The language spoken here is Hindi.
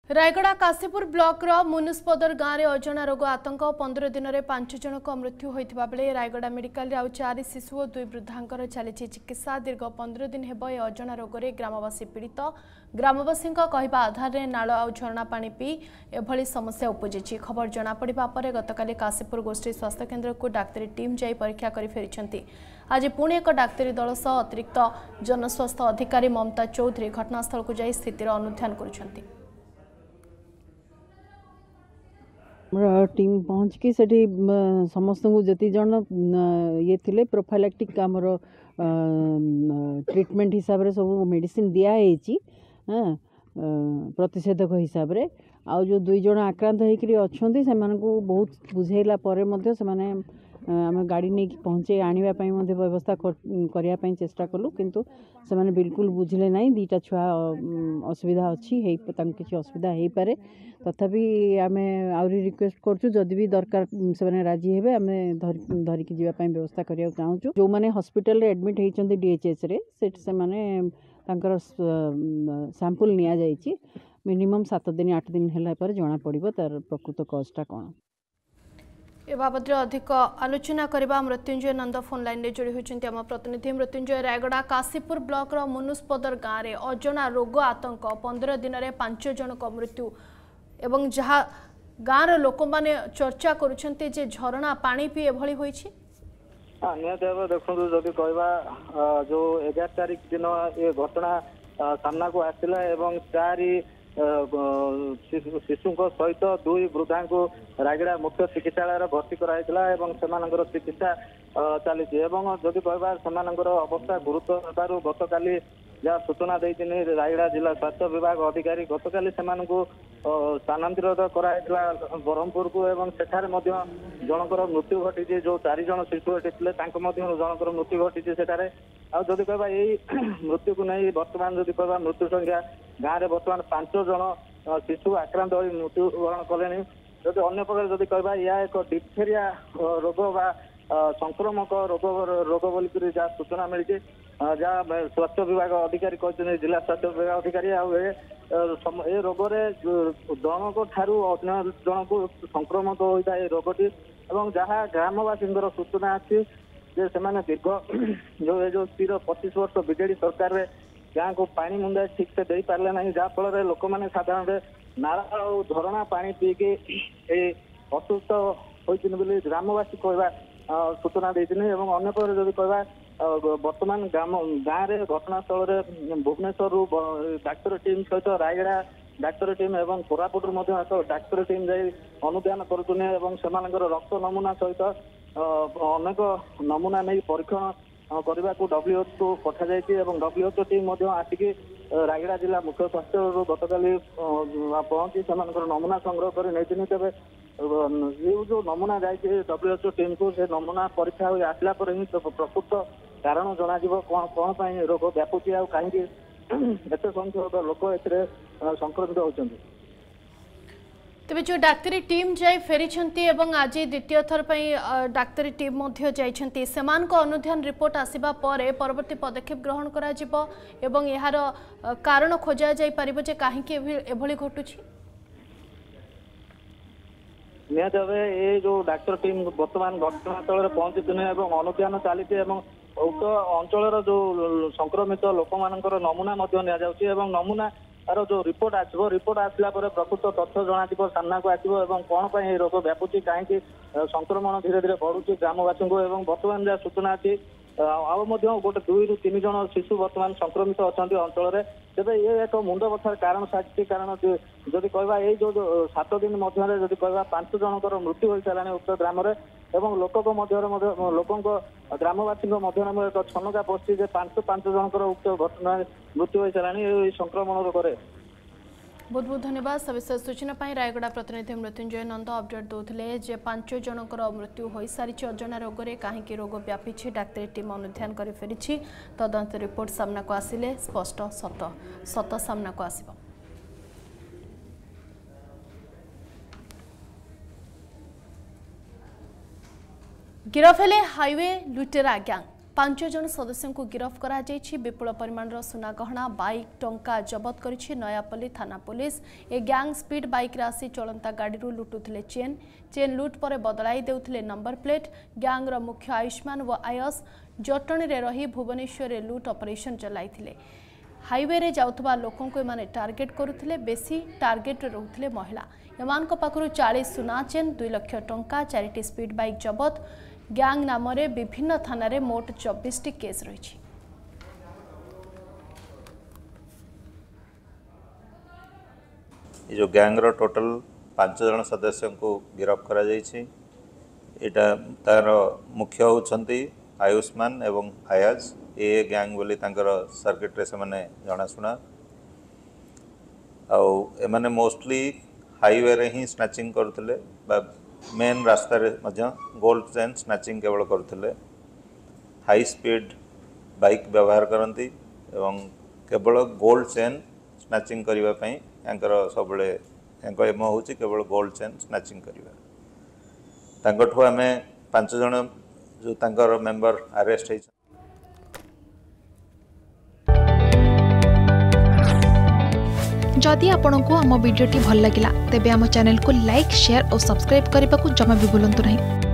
रायगड़ा काशीपुर ब्लॉक मुनुस्पदर गाँव में अजना रोग आतंक 15 दिन में 5 जन मृत्यु होता बेले रायगड़ा मेडिकल आउ 4 शिशु और 2 वृद्धांकर चली चिकित्सा दीर्घ 15 दिन हेब ए अजना रोग में ग्रामवासी पीड़ित ग्रामवासी कहवा आधार में नाल आ झरणा पानी पी एभली समस्या उपजी खबर जनापड़ा पर गतकाली काशीपुर गोष्ठी स्वास्थ्य केन्द्र को डाक्तरी टीम जाई परीक्षा कर फेरी आज पुणी एक डाक्तरी दल सह अतिरिक्त जनस्वास्थ्य अधिकारी ममता चौधरी घटनास्थल को जाई स्थितिर अनुध्यान करुछंती। टीम पहुँच कि सेठी समस्त को जति जन ये थिले प्रोफाइलैक्टिक आमर ट्रीटमेंट हिसाब रे सब मेडिसिन दिया है प्रतिषेधक हिसाब रे आउ जो 2 जन आक्रांत होकर अच्छा से बहुत बुझेला पर मध्य से आम गाड़ी नहीं पहुँचे आने व्यवस्था करने चेष्टा कलु किंतु से माने बिल्कुल बुझले ना 2टा छुआ असुविधा अच्छी किसी असुविधा हो पारे तथापि आम आहरी रिक्वेस्ट करूँ जदि भी दरकार से राजी हे आम धरिकी जावाई व्यवस्था करने चाहूँ जो मैंने हॉस्पिटल रे एडमिट होती डीएचएस रे से माने तांकर सैंपल निया जाइए मिनिमम 7 दिन 8 दिन है पर जना पड़ो तार प्रकृत कजटा कौन ए बाबद अधिक आलोचना करबा मृत्युंजय नंद फोन लाइन रे जोड़ी होइछन्ती हम प्रतिनिधि मृत्युंजय रायगड़ा काशीपुर ब्लॉक रो मुनुस्पदर गाँव में अजना रोग आतंक 15 दिन में 5 जन मृत्यु एवं जहाँ गाँव लोक माने चर्चा करुछन्ती जे झरणा पानी पी एभली होइछि। निहत भाव देखो जदि कहवा जो 11 तारिख दिन ये घटना सामना को आसला एवं 4 शिशु सहित 2 वृद्धा को रायगड़ा मुख्य चिकित्सालय भर्ती कराइला चिकित्सा चली जदि कहवा अवस्था गुरुतर गतकाली जहाँ सूचना देती रायगड़ा जिला स्वास्थ्य विभाग अधिकारी गतकाली स्थानांतरित कराइला ब्रह्मपुर को एवं सेठारे जनकर मृत्यु घटी जो 4 जन शिशु होते जनकर मृत्यु घटी सेठारे आदि कहवा यही मृत्यु को नहीं बर्तमान जदि कहवा मृत्यु संख्या गाँव में बर्तमान 5 जन शिशु आक्रांत हो मृत्युवरण कले जदि अन्य प्रकार जदि कहवा या एक डिप्थेरिया रोग बा संक्रमक रोग बोलिक जहाँ सूचना मिली जहाँ स्वास्थ्य विभाग अधिकारी कहते जिला स्वास्थ्य विभाग अधिकारी ए रोग जनक ठारू अन्य जन को संक्रमित होता है रोगटी जहाँ ग्रामवासी सूचना अच्छी से दीर्घ जो स्थिर 25 वर्ष बीजेडी सरकार रे गाँव को पानी मुंदा ठीक से दे पारे ना जहाँ फल लोक मैंने साधारण नाला और झरणा पानी पीके असुस्थ होती ग्रामवासी कहवा सूचना देते अन्य पर जब कहवा बर्तमान गाँव में घटनास्थल भुवनेश्वर डाक्तर टीम सहित रायगड़ा डाक्तर टीम एवं कोरापुट डाक्तर टीम जाई अनुध्यान करुने रक्त नमूना सहित अनेक नमूना नहीं परीक्षण करने को WHO को पठा जाइए WHO टीम आसिक रायगड़ा जिला मुख्य स्वास्थ्य गतकाली पहुंची से नमूना संग्रह कर नहीं तेज जो नमूना जाइए WHO टीम को से नमूना परीक्षा आसला पर ही प्रकृत कारण जना कौन कौन रोग व्यापुची आ कहीं एत संख्यक लोक ए संक्रमित होती। तेज जो डाक्तरी टीम जाई फेरी आज द्वितीय थर डाक्तरी टीम जाइछन्ती अनुध्यान रिपोर्ट आसिबा परे परवर्ती पदक्षेप ग्रहण करा जिवो एवं यार कारण खोजा जाई परिबो जे काहेकि एभली घटुछि। निहत भावे ये जो डाक्तर टीम बर्तमान घटनास्थल पहुंची अनुध्यान चली उक्त अंचल जो संक्रमित लोक मानकर नमूना नमूना तार जो रिपोर्ट आसो रिपोर्ट आसला प्रकृत तथ्य जना सामना को आसो कौन पर रोग व्यापुची कहीं संक्रमण धीरे धीरे बढ़ुची ग्रामवासी को बर्तमान जहाँ सूचना अच्छी गोटे 2 ରୁ 3 जन शिशु बर्तमान संक्रमित अच्छा अंचल तेज ये एक मुंड बथार कारण साजिश कारण जदि कहवा ये जो 7 दिन मध्य जदि कहवा 5 जनकर मृत्यु हो सारा उक्त ग्राम लोक ग्रामवासी एक छनका पशि 5 जनकर उक्त घटना मृत्यु हो सारा संक्रमण रोग। बहुत बहुत धन्यवाद सविशेष सूचना रायगड़ा प्रतिनिधि मृत्युंजय नंद अपडेट दौले जे 5 जनकर मृत्यु हो सारी अजना रोग में कहीं रोग व्यापी डाक्तरी टीम अनुध्यान कर फेरी तदंत रिपोर्ट सामना को आसिले स्पष्ट सत सामना को आसिबो। गिरफ हेले हाईवे लुटेरा गैंग 5 जन सदस्यों को गिरफ्त करा जायछि। विपुल परिमाण सुना गहना बाइक टंका जबत करिछि नयापल्ली थाना पुलिस। ए गैंग स्पीड बाइक राशि चलंता गाड़ी लुटुथिले चेन लुट पर बदलाई देउथिले नंबर प्लेट। गैंग रो मुख्य आयुष्मान व आयस जटणी रे रही भुवनेश्वर रे लुट ऑपरेशन चलाइथिले। हाईवे रे जाउथबा लोकों को एमाने टार्गेट करुथिले। बेसी टार्गेट रे रहुथिले महिला। एमानक पाखरु 40 सुना चेन 2 लाख टंका 4टी स्पीड बाइक जबत। गैंग नाम रे विभिन्न थाना रे मोट 24टी केस रही। जो गैंग रो टोटल 5 जन सदस्यों को गिरफ्त करा जायछि। एटा तार मुख्य होछंती आयुष्मान एवं आयाज। ए गैंग बोली तांकर सर्किट रे से माने जनाशुना आउ एमाने मोस्टली हाईवे रे ही स्नैचिंग करथिले बा मेन रास्ता रे मध्य गोल्ड चेन स्नैचिंग केवल करथिले। हाई स्पीड बाइक व्यवहार करती एवं केवल गोल्ड चेन स्नैचिंग करबा पई यांकर सबले यांको एम होची केवल गोल्ड चेन स्नैचिंग करबा। तांकठो आमे 5 जन जो तांकर मेंबर अरेस्ट है। जदि आपंक आम भिडी भल लगा तेब आम चैनल को लाइक शेयर और सब्सक्राइब करने को जमा भी भूलु नहीं।